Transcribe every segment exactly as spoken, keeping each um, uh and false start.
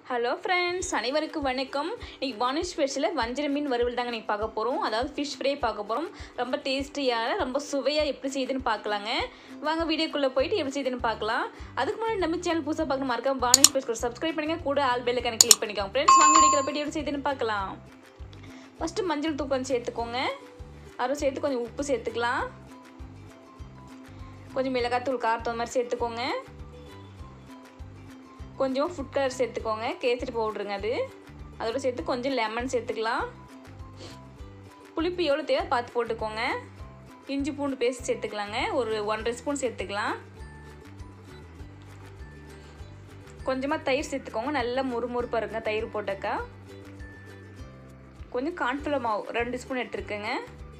Hello friends, அனைவருக்கும் வணக்கம். இன்றைக்கி வானிஷ் ஸ்பெஷலில் வஞ்சரம் மீன் வறுவல் தாங்க இன்றைக்கி பார்க்க போகிறோம். அதாவது ஃபிஷ் ஃப்ரை பார்க்க போகிறோம். ரொம்ப டேஸ்டியான ரொம்ப சுவையாக எப்படி செய்யுதுன்னு பார்க்கலாங்க. வாங்க வீடியோக்குள்ளே போயிட்டு எப்படி செய்யுதுன்னு பார்க்கலாம். அதுக்கு முன்னாடி நம்ம சேனல் புதுசாக பார்க்க மறக்காம வானிஷ் ஸ்பெஷல் சப்ஸ்கிரைப் பண்ணுங்கள், கூட ஆல் பெல் ஐகானை கிளிக் பண்ணிக்கோங்க. ஃப்ரெண்ட்ஸ், வாங்க வீடியோக்குள்ளே போயிட்டு எப்படி செய்யுதுன்னு பார்க்கலாம். ஃபஸ்ட்டு மஞ்சள் தூள் கொஞ்சம் சேர்த்துக்கோங்க. அரை சேர்த்து கொஞ்சம் உப்பு சேர்த்துக்கலாம். கொஞ்சம் மிளகாத்தூள் காரத்தூள் மாதிரி சேர்த்துக்கோங்க. கொஞ்சம் ஃபுட் கலர் சேர்த்துக்கோங்க, கேசரி பவுட்ருங்க அது. அதோடு சேர்த்து கொஞ்சம் லெமன் சேர்த்துக்கலாம். புளிப்பு எவ்வளோ தேவை பார்த்து போட்டுக்கோங்க. இஞ்சி பூண்டு பேஸ்ட் சேர்த்துக்கலாங்க, ஒரு ஒன்றரை ஸ்பூன் சேர்த்துக்கலாம். கொஞ்சமாக தயிர் சேர்த்துக்கோங்க, நல்லா முறுமுறுப்பாக இருங்க தயிர் போட்டக்கா. கொஞ்சம் கார்ன்ஃப்ளவர் மாவு ரெண்டு ஸ்பூன் எடுத்துருக்கேங்க.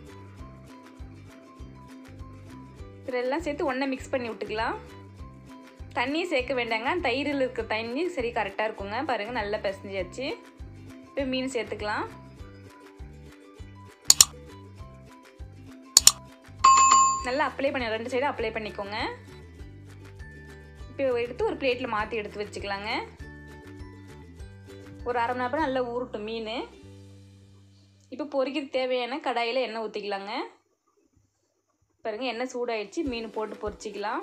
இதெல்லாம் சேர்த்து ஒன்றா மிக்ஸ் பண்ணி விட்டுக்கலாம். தண்ணியை சேர்க்க வேண்டாங்க, தயிரில் இருக்க தண்ணி சரி கரெக்டாக இருக்குங்க. பாருங்கள், நல்லா பிசைஞ்சாச்சு. இப்போ மீன் சேர்த்துக்கலாம். நல்லா அப்ளை பண்ணி ரெண்டு சைடும் அப்ளை பண்ணிக்கோங்க. இப்போ எடுத்து ஒரு பிளேட்டில் மாற்றி எடுத்து வச்சுக்கலாங்க. ஒரு அரை மணி நேரம் நல்லா ஊறட்டும் மீன். இப்போ பொரிக்கிறது தேவையான கடாயில் எண்ணெய் ஊற்றிக்கலாங்க. பாருங்கள், எண்ணெய் சூடாயிடுச்சு. மீன் போட்டு பொரிச்சிக்கலாம்.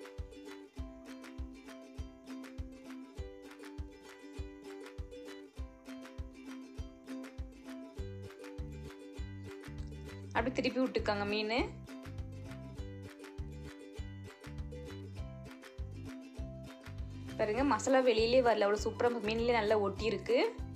அப்படி திருப்பி விட்டுக்காங்க மீன். பாருங்க, மசாலா வெளியிலே வரல, அவ்வளோ சூப்பராக மீன்லேயே நல்லா ஒட்டி இருக்கு.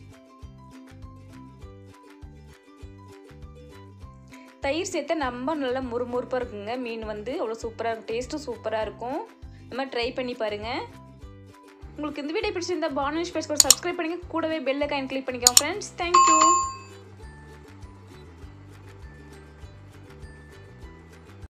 தயிர் சேர்த்தா நம்ம நல்லா முறுமுறுப்பாக இருக்குங்க. மீன் வந்து அவ்வளோ சூப்பராக இருக்கும், டேஸ்ட்டும் சூப்பராக இருக்கும். இந்த மாதிரி ட்ரை பண்ணி பாருங்க. உங்களுக்கு இந்த வீடியோ பிடிச்சிருந்தா வானிஷ் ஸ்பெஷல் சப்ஸ்கிரைப் பண்ணுங்க, கூடவே பெல் ஐகான் கிளிக் பண்ணிக்கோங்க. Friends, thank you.